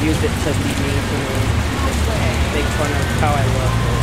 use it to be mean to me, make fun of how I look.